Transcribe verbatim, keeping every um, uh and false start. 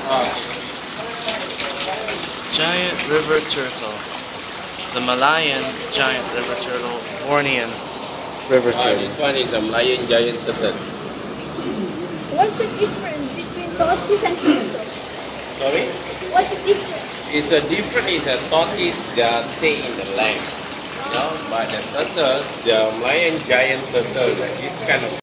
Giant river turtle. The Malayan giant river turtle, Bornean river Ah, turtle. this one is a Malayan giant turtle. What's the difference between tortoise and turtle? Sorry? What's the difference? It's a different. It's a tortoise that stay in the land. You know, but the turtle, the Malayan giant turtle, this kind of